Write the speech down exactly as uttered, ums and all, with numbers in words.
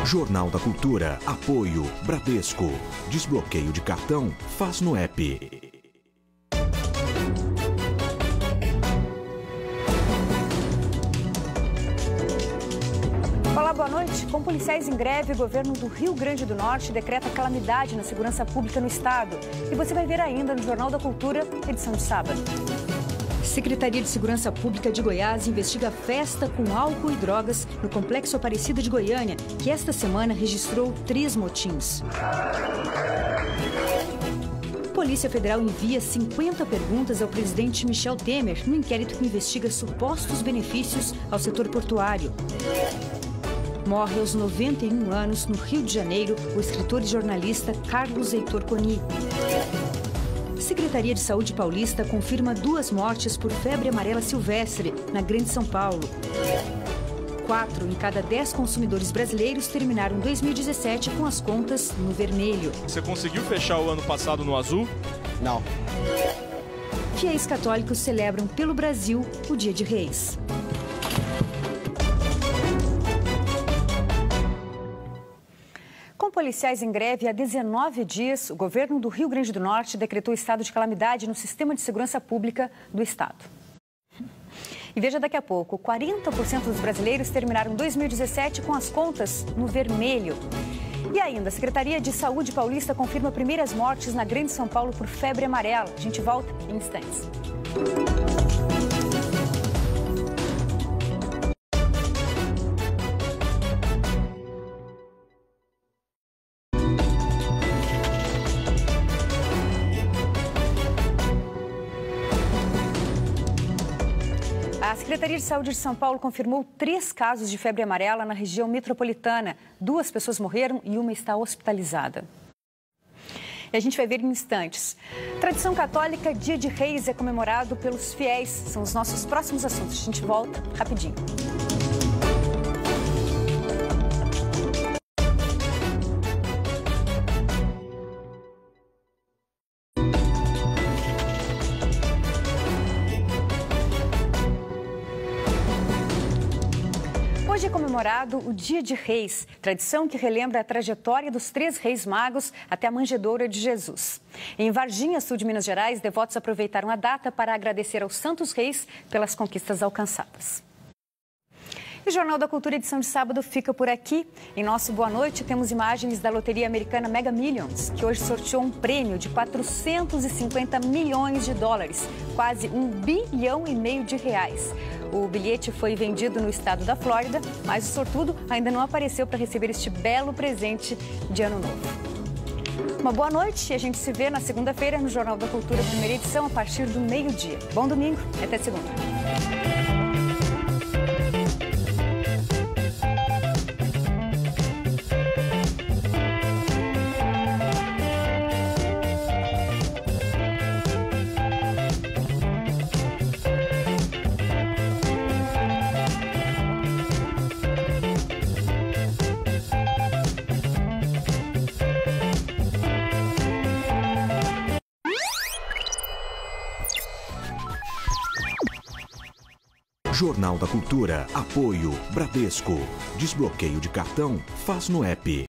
Jornal da Cultura. Apoio Bradesco. Desbloqueio de cartão, faz no app. Olá, boa noite. Com policiais em greve, o governo do Rio Grande do Norte decreta calamidade na segurança pública no estado. E você vai ver ainda no Jornal da Cultura, edição de sábado. Secretaria de Segurança Pública de Goiás investiga festa com álcool e drogas no Complexo Aparecida de Goiânia, que esta semana registrou três motins. Polícia Federal envia cinquenta perguntas ao presidente Michel Temer no inquérito que investiga supostos benefícios ao setor portuário. Morre aos noventa e um anos, no Rio de Janeiro, o escritor e jornalista Carlos Heitor Coni. Secretaria de Saúde Paulista confirma duas mortes por febre amarela silvestre, na Grande São Paulo. Quatro em cada dez consumidores brasileiros terminaram dois mil e dezessete com as contas no vermelho. Você conseguiu fechar o ano passado no azul? Não. Fiéis católicos celebram pelo Brasil o Dia de Reis. Com policiais em greve há dezenove dias, o governo do Rio Grande do Norte decretou estado de calamidade no sistema de segurança pública do estado. E veja daqui a pouco, quarenta por cento dos brasileiros terminaram dois mil e dezessete com as contas no vermelho. E ainda, a Secretaria de Saúde Paulista confirma primeiras mortes na Grande São Paulo por febre amarela. A gente volta em instantes. A Secretaria de Saúde de São Paulo confirmou três casos de febre amarela na região metropolitana. Duas pessoas morreram e uma está hospitalizada. E a gente vai ver em instantes. Tradição católica, Dia de Reis é comemorado pelos fiéis. São os nossos próximos assuntos. A gente volta rapidinho. Hoje é comemorado o Dia de Reis, tradição que relembra a trajetória dos três reis magos até a manjedoura de Jesus. Em Varginha, sul de Minas Gerais, devotos aproveitaram a data para agradecer aos santos reis pelas conquistas alcançadas. E o Jornal da Cultura, edição de sábado, fica por aqui. Em nosso Boa Noite, temos imagens da loteria americana Mega Millions, que hoje sorteou um prêmio de quatrocentos e cinquenta milhões de dólares, quase um bilhão e meio de reais. O bilhete foi vendido no estado da Flórida, mas o sortudo ainda não apareceu para receber este belo presente de Ano Novo. Uma boa noite e a gente se vê na segunda-feira no Jornal da Cultura, primeira edição, a partir do meio-dia. Bom domingo, até segunda. Jornal da Cultura. Apoio Bradesco. Desbloqueio de cartão, faz no app.